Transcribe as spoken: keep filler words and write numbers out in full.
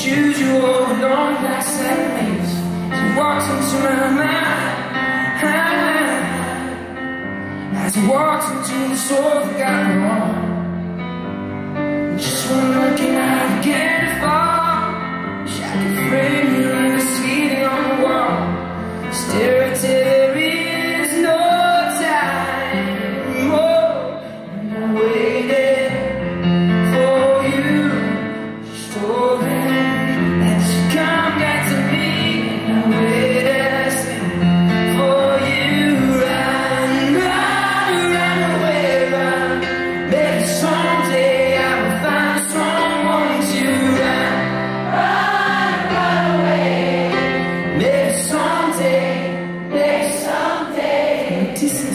shoes you wore with long black satin lace. You walked into my mind as I walked into the soul forgotten hall. Just one look and I began to fall. Wish I could frame you like a ceiling on the wall. Stare at there is no time more. And I waited for you. Just hoping that you come back to me. And I waited for you. Run, run, run away, run. Maybe someday I will find someone to run. Run, run away. Maybe someday, maybe someday.